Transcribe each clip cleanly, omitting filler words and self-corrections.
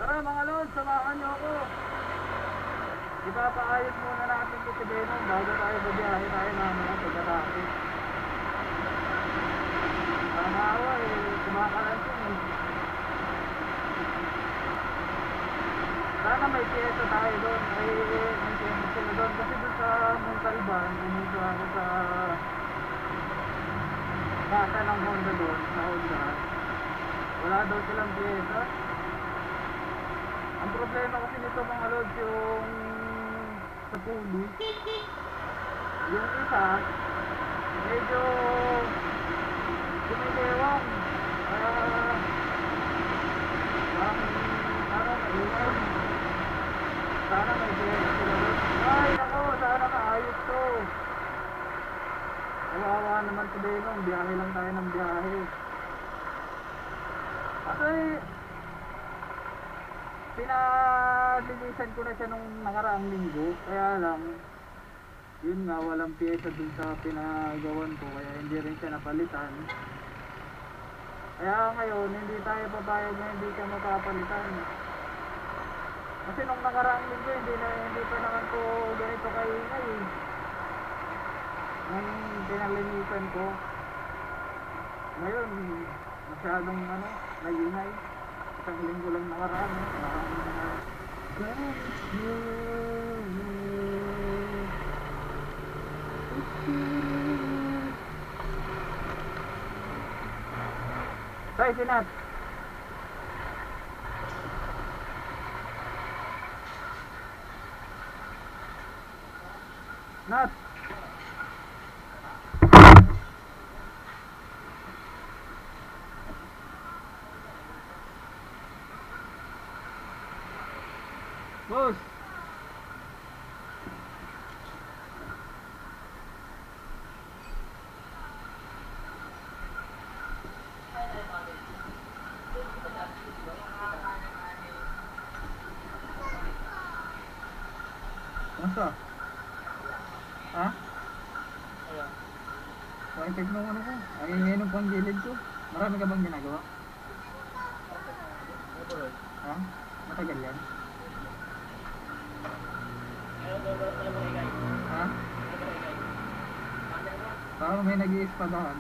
Tara mga lord, samahan niyo ako. Ipapaayos muna natin ito si Venom bago tayo babiyahe tayo mamaya sa Garaki. Tamawa kumakalan yun eh. Sana may piyesa tayo doon, may maintenance sila doon. Kasi doon sa Montalban, pumunta ako sa bata ng Honda doon, sa Honda. Wala daw silang piyesa. Ang problema kasi nito mga lods, yung sa pulley, yung isa medyo kumilewang maingay. Sana may piyesa sila doon. Ay nako, sana maayos to. Kawawa naman si Benong, biyahe lang tayo ng biyahe. Kasi pinalinisan ko na siya nung nakaraang linggo, kaya lang yun nga, walang piyesa dun sa pinagawan ko, kaya hindi rin siya napalitan. Kaya ngayon hindi tayo papayag na hindi siya mapapalitan, kasi nung nakaraang linggo hindi pa naman ko ganito kaingay nung pinalinisan ko. Ngayon masyadong nagingay. Isang linggo lang nakaraan Tay, sinat Nat Boss. Masa? Ha? Ayan. Huwag check mo ano ko. Ay ngayon pang gilid ko. Marami ka bang ginagawa? Ha? Matagal yan? Ha? Parang may nag-iispadahan.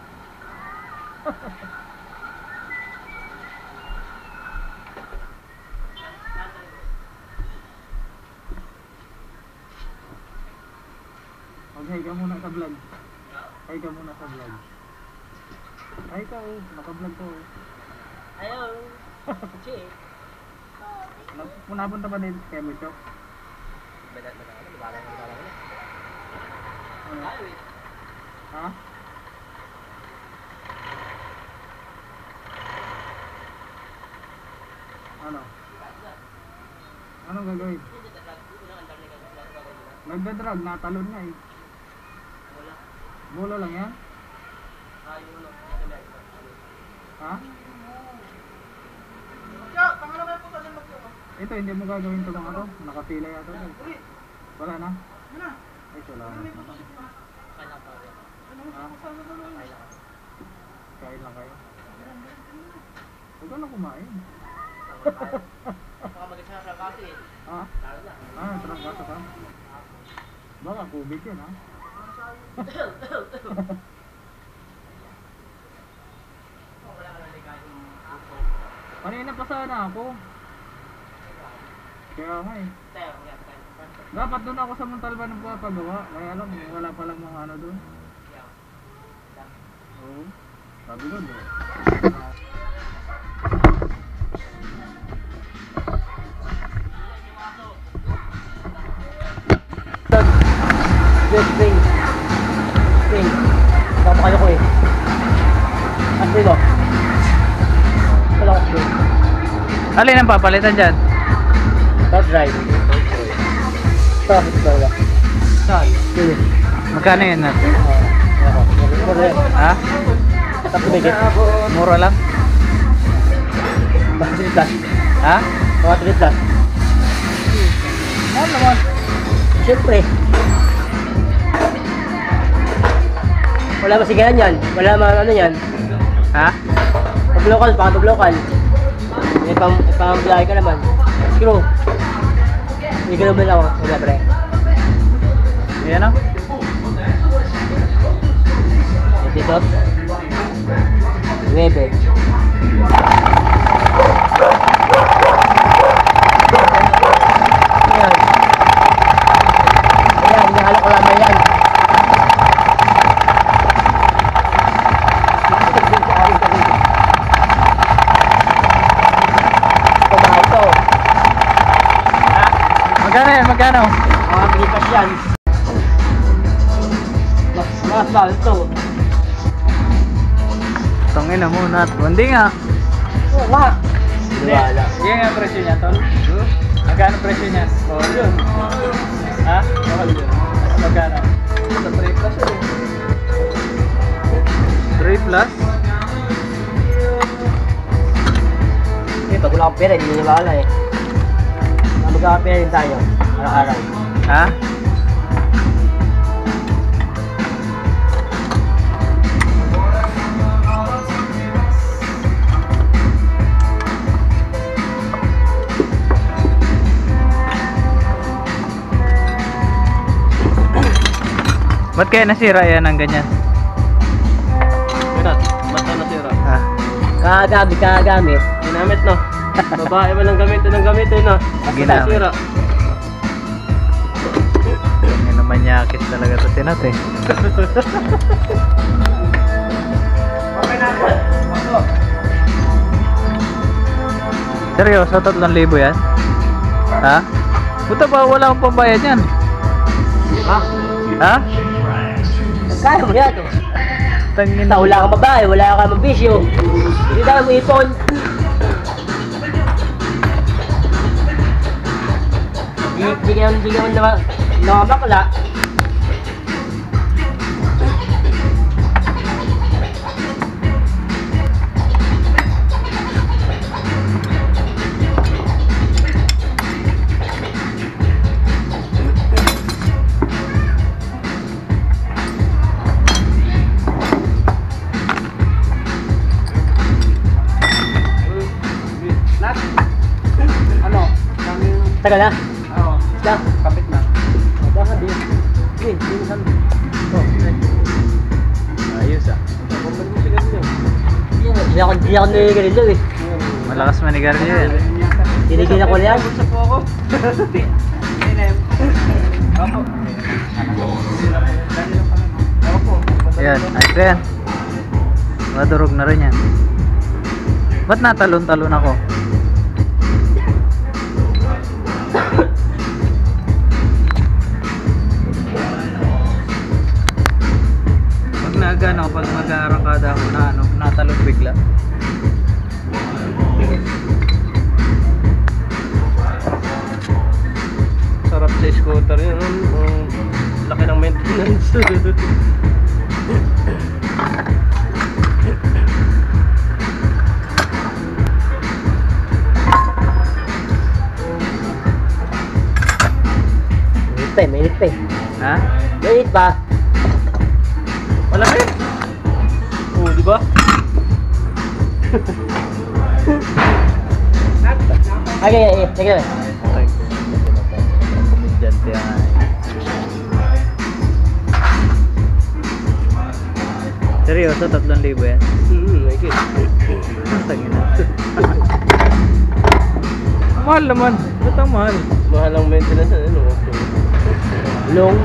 Okay, ka muna sa vlog. Ay ka muna sa vlog. Ay ka naka-vlog ko. Ayaw. Check. Punapunta pa din kay Mucho. Ha? Ano? Anong gagawin? Nagdadrag, natalon nga eh. Bola lang yan? Ha? Ito, hindi mo gagawin ito mga to? Nakapila yata ito. Wala na? Ay, wala na. Ha? Kain lang kayo? Huwag ka na kumain. Baka mag-isa sa kasi eh. Ha? Ah, trangkaso ka? Baka kubik yun ha? Kanina pa sana ako. Kaya nga eh. Dapat doon ako sa Montalban ng papagawa. Kaya alam, wala palang mga ano doon. Oo. Sabi ko doon. Spring. Spring. Tama kayo ko eh. Spring ko. Wala ko spring. Alin ang papalitan dyan? Start drive. Start drive. Start. Sige. Magkano yun natin? Ha? Ha? Tapos may get. Mura lang? Bakit 3 plus? Ha? Mga 3 plus. Ano naman? Siyempre. Wala masigahan yan. Wala man ano yan. Ha? Pag local pa, pag local. Ipang-biyahe ka naman. Screw. Hindi ka naman ako. Wala pre. Ayan o. Dito. 9. Ayan. Ayan, hinahalak ko lamang yan. Ito. Magkano yan? Magkano? Mga pilipas yan. Mas mahal ito. Tangin na muna. Hindi nga. Oo nga. Wala. Yan nga ang presyo niya, tol. Magkano presyo niya? Oh, yun. Ha? Mahal yun. Magkano? Sa 3 plus yun. 3 plus? Eh, pag wala akong pera, hindi nyo wala eh. Magkakapera din tayo. Araw-araw. Ha? Ba't kaya nasira yan ng ganyan? Ba't nasira? Ha? Kagamit. Ginamit no. Babae mo lang gamitin no. Ginamit. Nasira. Yan naman yakit talaga ito sinat eh. Okay na po. Seryoso, 3,000 yan? Ha? Puta ba wala akong pambayad yan? Ha? Ha? Kaya mo yan oh. Tangin Basta wala kang babae, wala kang mabisyo. Hindi tayo mo ipon. Hindi ka naman nakabakla. Tagal na? Oo. Isla? Kapit na. Baka di. Hindi mo sabi. Ayos ah. Hindi ako niliganilo eh. Malakas manigarilyo yan. Tinigil ako yan. Sa po ako. Opo. Yan, ayos na yan. Madurog na rin yan. Ba't natalon-talon ako? Pag nagano, pag mag-aarangkada ako na ano, natalon bigla. Sarap sa scooter yun. Laki ng maintenance. Mainit pa eh. Ha? Mainit pa. Wala kayo? Oo, di ba? Okay, sige. Komedyante yan. Seryoso, 3,000 yan? Like it. Tangin na. Mahal naman. Ba't ang mahal? Mahal ang maintenance na ano. Long.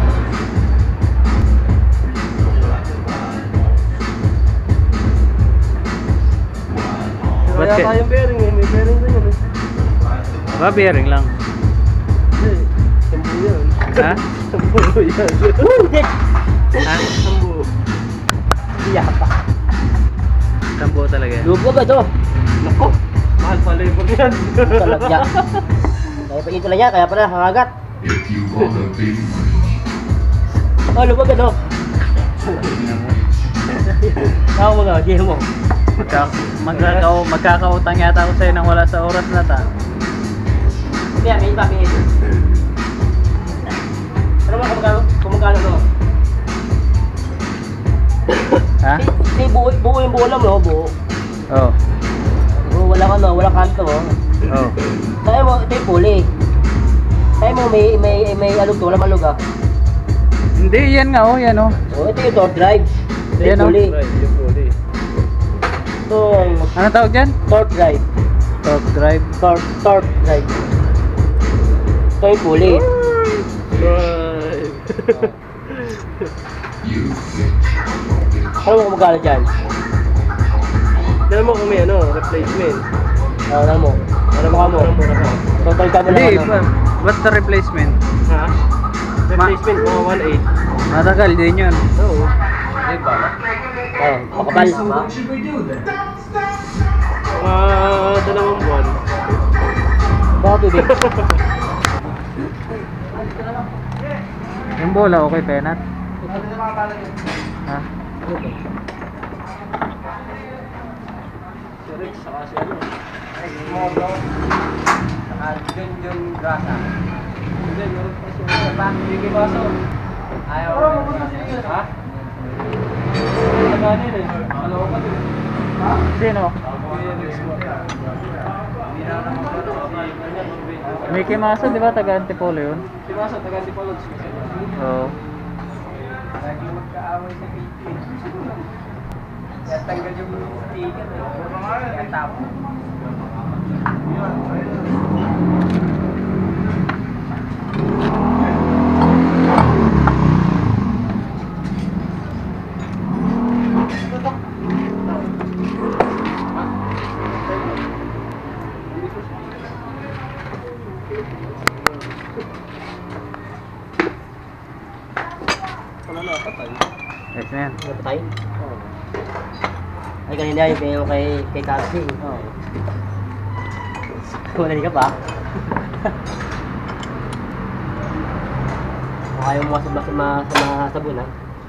Ba't Kaya ka- tayong bearing eh. May bearing din yun eh. Ba, bearing lang. Hindi. Sambu yan. Ha? Sambu yan. Ha? Sambu. Iya pa. Sambo talaga yan. Lubo ba ito? Nako, mahal pa labor yan. Talagya. Kaya pa ito lang yan, kaya pala hangagat. Oh, lubog ano? Ako mga, di mo. Magkakautang yata ako sa'yo nang wala sa oras na ta. Kaya, may iba, may iba. Ano ba kumagano no? Ha? Buo yung buo lang no, buo. Oo. Buo walang ano, walang kanto oh. Oh. Tayo mo, ito yung puli. Tayo mo, may alug to, walang alug ah. Hindi, yan nga oh, yan oh. Oh, ito yung torque drive. Ito Yan, yung oh. puli. Yung puli. Ito, Anong tawag dyan? torque drive. Torque drive. Torque drive. Ito yung puli. Drive. Ano mo kumagala dyan? Dahil mo kung may ano, replacement. Ano mo? Ano mo ka mo? Total ka mo Hindi, lang ano? what's the replacement? Ha? Replacement mo 1.8. Matagal din yun. Oo. Oh, makapal. Dalawang buwan. Baka tubig. Yung bola, okay, penat. Ha? Si Rich, saka si ano? Moto. Saka Junjun Grasa. Hindi, meron pa si ano pa? Bigay baso. Ayaw. Ha? Naganin eh. Alaw ka din. Ha? Sino? Mickey Mouse, di ba? Taga Antipolo yun? Si Baso, taga-Antipolo. Oo. Lagi magkaaway sa Pilipinas. Kaya tanggal yung sticker eh. Kaya tapo. Yes na yan. Ano pa tayo? Ay, kanina yung kay Cassie. Oo. Kumanin ka pa? Kung ayaw mo sa sabon ha?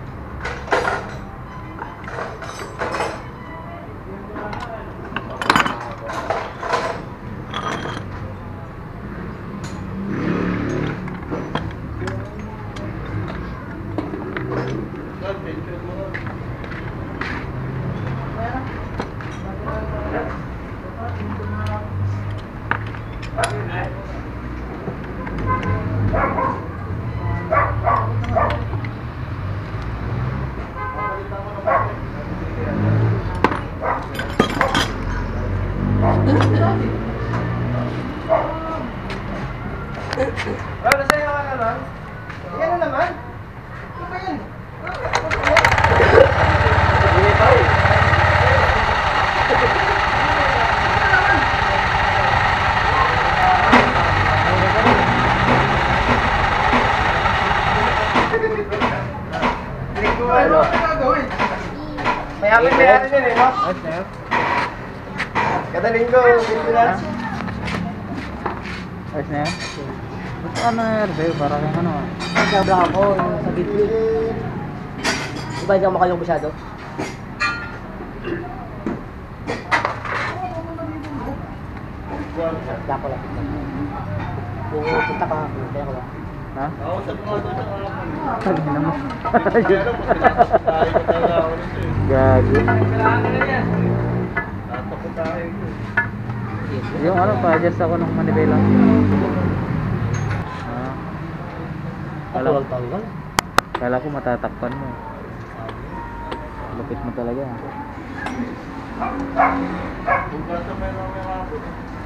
Ano sa'yo ka naman? Yan na naman. Ano ba yan? Hindi pa eh. Ano gagawin? Mayapin na yan eh, no? Ayos na yun. Kada linggo, maintenance. Ayos na yan. Ba't ano na yun, Reo? Parang yung ano ah. Nagkabla ako yung sa gitli. Di ba hindi ako makalong masyado? Dako lang. Pupunta ka, kaya ko ba? Ha? Oo, sa mga doon sa mga Sabi naman. tayo ko talaga ako nito eh. Gago. Tatapos tayo ko. Yung ano, pa-adjust ako ng manibela. Ah. Ako lang tanggal. Kala ko matatakpan mo. Lupit mo talaga. Bukas na may ako.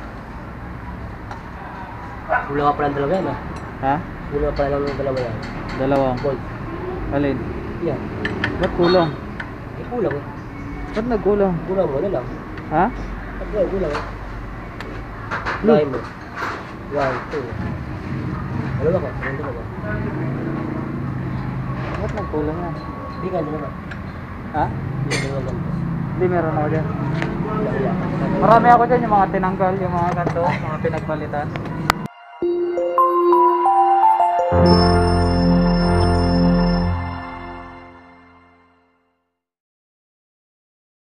Kulang ka pala ng dalawa yan ah. Ha? Kulang ka pala ng dalawa yan. Dalawang. Bolt. Alin? Yan. Ba't kulang? Eh kulang eh. Ba't nagkulang? Kulang mo na lang. Ha? Kulang eh. Dahil mo. 1, 2. Dalawa ka. Ano dalawa? Ba't nagkulang yan? Hindi ka dalawa. Ha? Hindi dalawa lang. Hindi, meron ako dyan. Wala. Marami ako dyan, yung mga tinanggal, yung mga ganito, mga pinagpalitan.